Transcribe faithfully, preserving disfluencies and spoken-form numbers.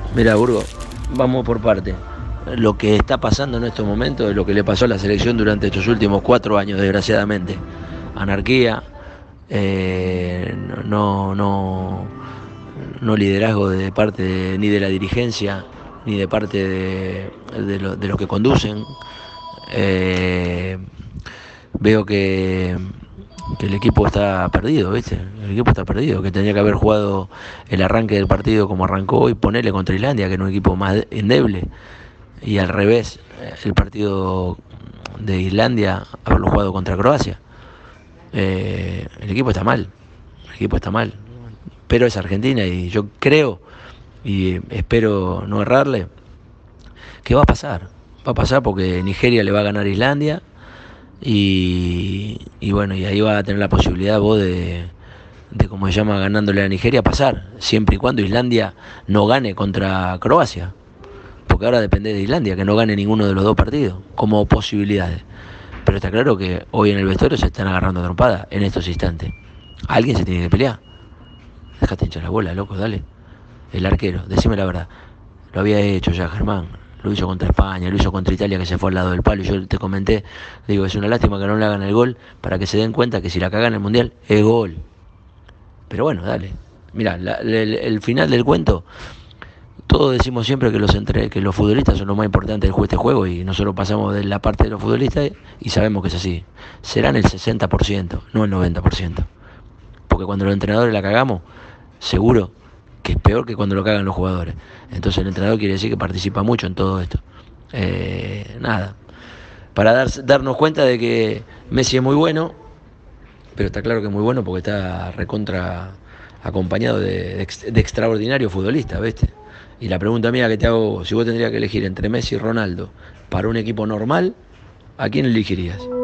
Mira, Burgo, vamos por parte. Lo que está pasando en estos momentos es lo que le pasó a la selección durante estos últimos cuatro años, desgraciadamente. Anarquía, eh, no, no, no liderazgo de parte de- ni de la dirigencia, ni de parte de, de lo- de los que conducen. Eh, Veo que, que el equipo está perdido, ¿viste? El equipo está perdido, que tendría que haber jugado el arranque del partido como arrancó y ponerle contra Islandia, que era un equipo más endeble. Y al revés, el partido de Islandia, haberlo jugado contra Croacia. Eh, el equipo está mal, el equipo está mal. Pero es Argentina y yo creo y espero no errarle que va a pasar. Va a pasar porque Nigeria le va a ganar a Islandia y, y bueno, y ahí va a tener la posibilidad vos de, de como se llama, ganándole a Nigeria, pasar, siempre y cuando Islandia no gane contra Croacia, porque ahora depende de Islandia, que no gane ninguno de los dos partidos, como posibilidades. Pero está claro que hoy en el vestuario se están agarrando a trompada en estos instantes. Alguien se tiene que pelear. Déjate hinchar la bola, loco, dale. El arquero, decime la verdad. Lo había hecho ya Germán. Lo hizo contra España, lo hizo contra Italia, que se fue al lado del palo. Y yo te comenté, digo, es una lástima que no le hagan el gol para que se den cuenta que si la cagan en el mundial es gol. Pero bueno, dale. Mira, el, el final del cuento, todos decimos siempre que los entre, que los futbolistas son lo más importante de este juego y nosotros pasamos de la parte de los futbolistas y sabemos que es así. Serán el sesenta por ciento, no el noventa por ciento. Porque cuando los entrenadores la cagamos, seguro que es peor que cuando lo cagan los jugadores. Entonces el entrenador quiere decir que participa mucho en todo esto. Eh, nada, para dar, darnos cuenta de que Messi es muy bueno, pero está claro que es muy bueno porque está recontra acompañado de, de, de extraordinarios futbolistas, ¿viste? Y la pregunta mía que te hago, si vos tendrías que elegir entre Messi y Ronaldo para un equipo normal, ¿a quién elegirías?